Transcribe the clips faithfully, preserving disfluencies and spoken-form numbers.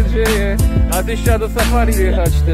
dzieje? A ty chciała do safari jechać, ty.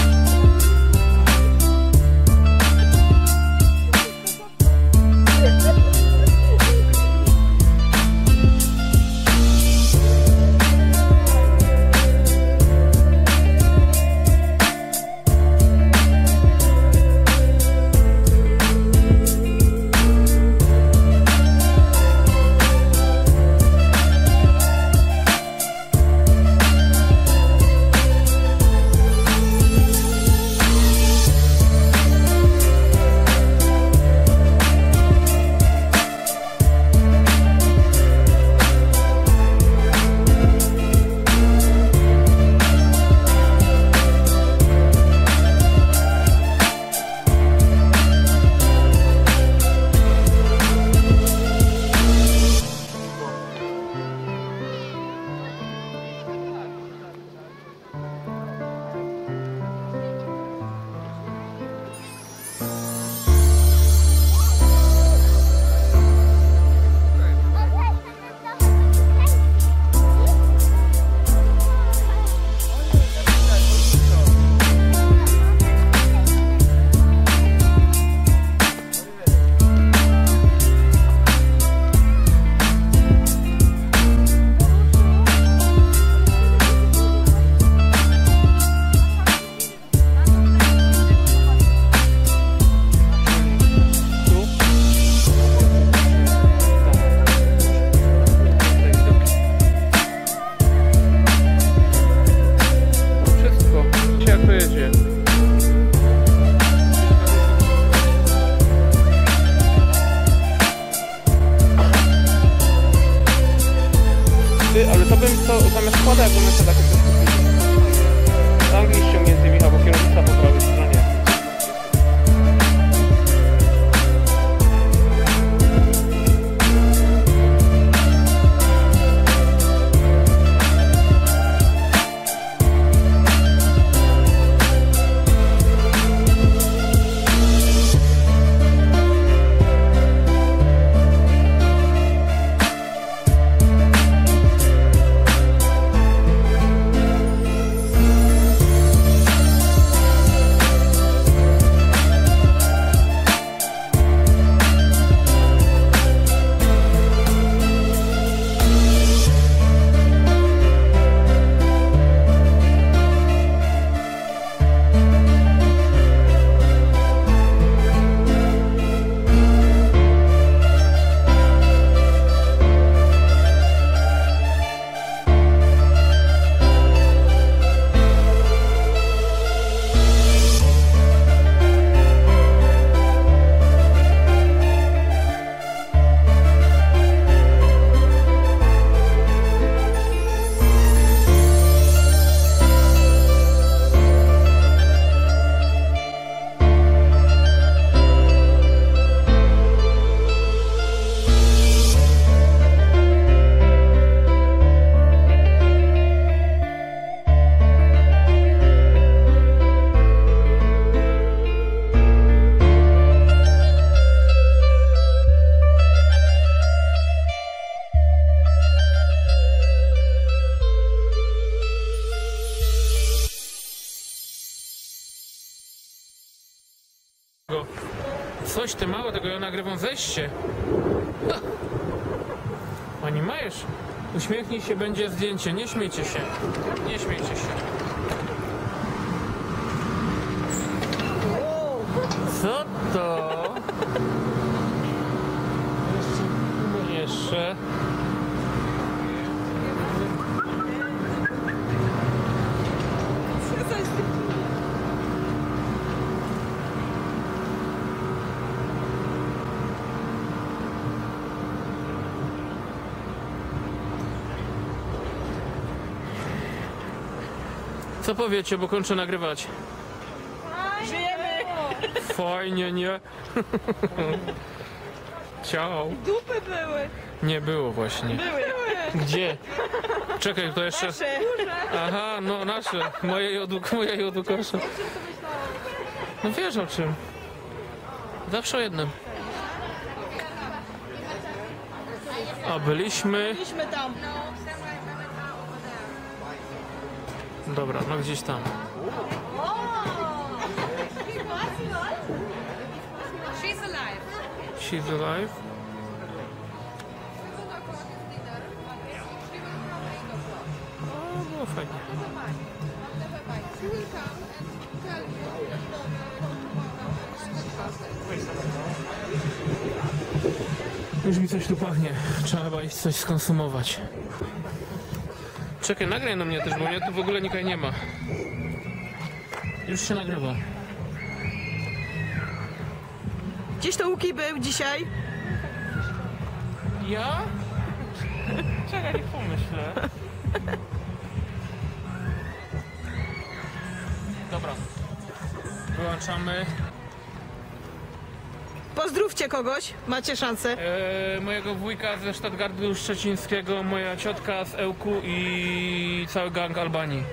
Ale to bym to zamiast składa, jakby my to takie coś kupili. Z Anglii ściągnie z Michał, bo kierownica po prawej stronie. Coś ty mało, tego ja nagrywam wejście. Ha. Pani Majesz, uśmiechnij się, będzie zdjęcie, nie śmiejcie się, nie śmiejcie się. Co to? Jeszcze. Co powiecie, bo kończę nagrywać? Żyjemy! Fajnie, nie? Ciao. Dupy były! Nie było właśnie. Były! Gdzie? Czekaj, to jeszcze... Nasze! Aha, no nasze. Moje jodu, moja jodukosza. No wiesz o czym. Zawsze o jednym. A byliśmy... Byliśmy tam! Dobra, no gdzieś tam. She's alive. She's alive. O, było fajnie. She will come and tell you. Już mi coś tu pachnie. Trzeba chyba iść coś skonsumować. Czekaj, nagraj na mnie też, bo mnie tu w ogóle nikogo nie ma. Już się nagrywa. Gdzieś to Łuki był dzisiaj? Ja? Czekaj, nie pomyślę. Dobra. Wyłączamy. Pozdrówcie kogoś, macie szansę. E, mojego wujka ze Stadtgardu Szczecińskiego, moja ciotka z Ełku i cały gang Albanii.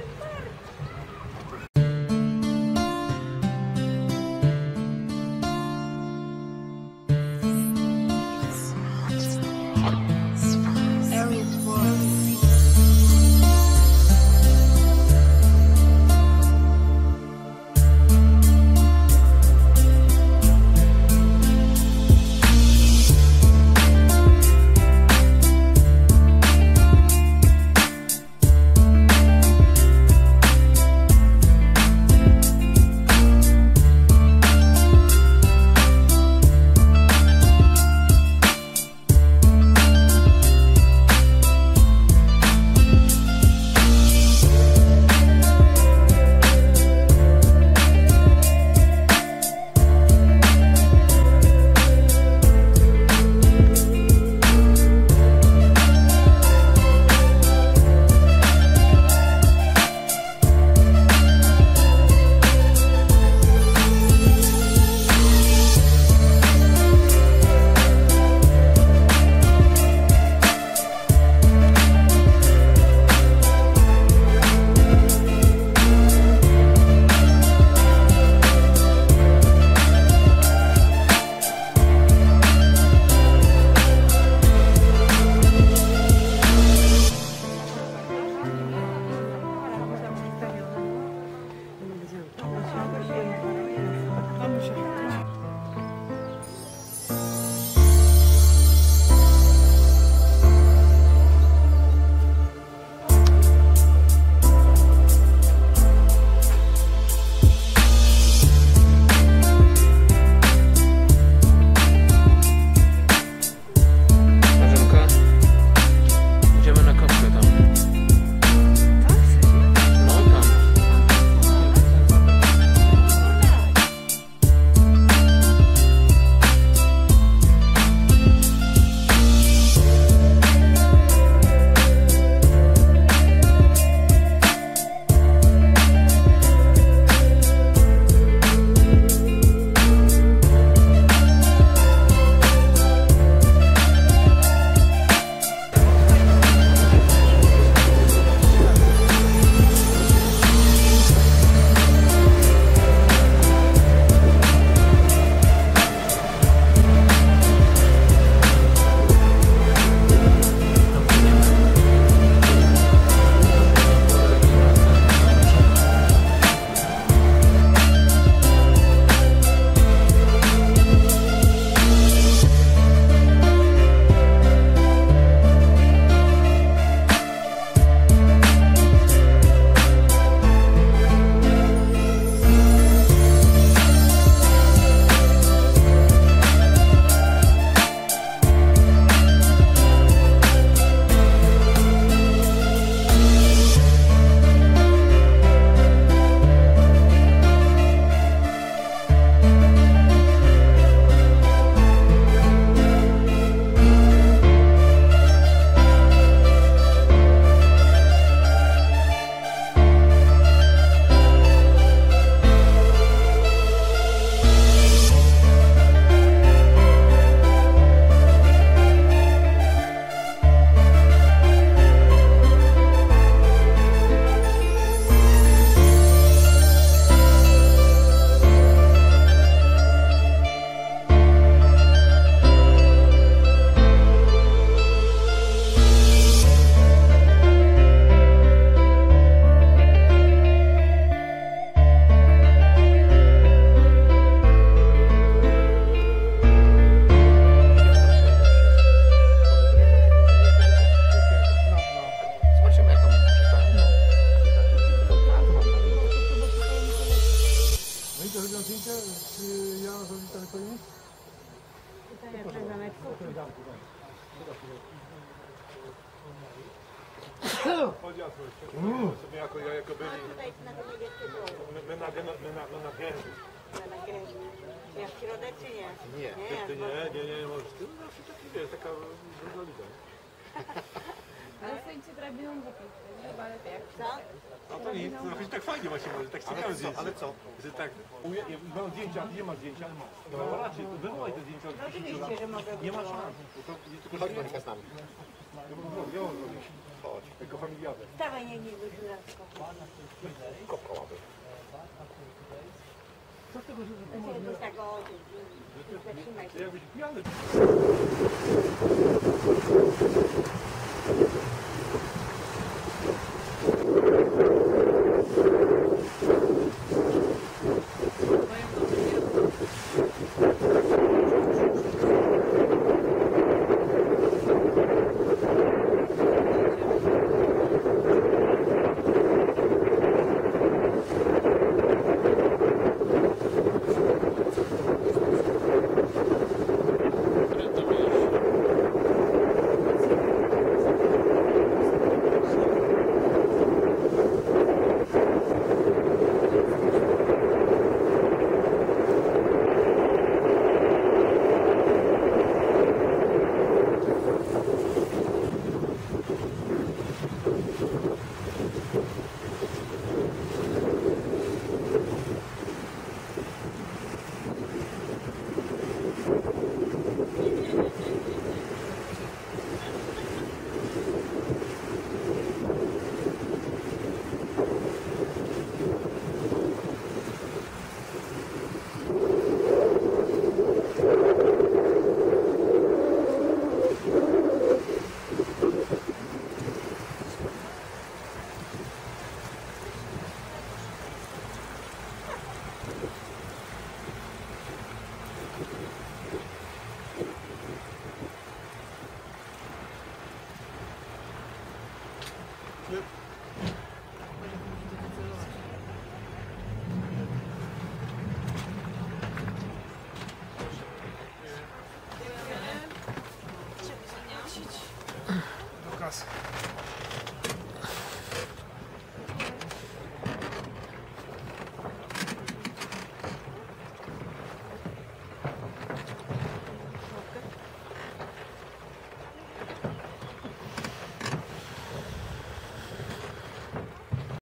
byli. Tutaj na tym niebieskim było. My, my na, my, my na, my na gęży. Na nagrężu. Ja w środek czy nie? Nie, Nie, ty, ty ja nie, nie, nie, nie możesz. Ty zawsze taki wiesz, taka druga liga. Ale stoicie drabiną wypić, chyba lepiej jak Co? A to nic, to jakoś tak fajnie właśnie może, tak ciekawe zdjęcie. Ale co? Że tak, uje, mam zdjęcia, nie ma zdjęcia, no raczej, to wywołaj te zdjęcia od dziesięciu lat. Oczywiście, że mogę Nie ma wywołać. szans. To, to, tylko chodź Monika z nami. Ja mam zrobić, ja mam zrobić. Chodź, jako familiadę. Dawaj, nie nie byś raz Kopkołaby. Co z tego, że ty Znaczy, jakbyś tak o... Zatrzymaj się. jakbyś pijany. Yep.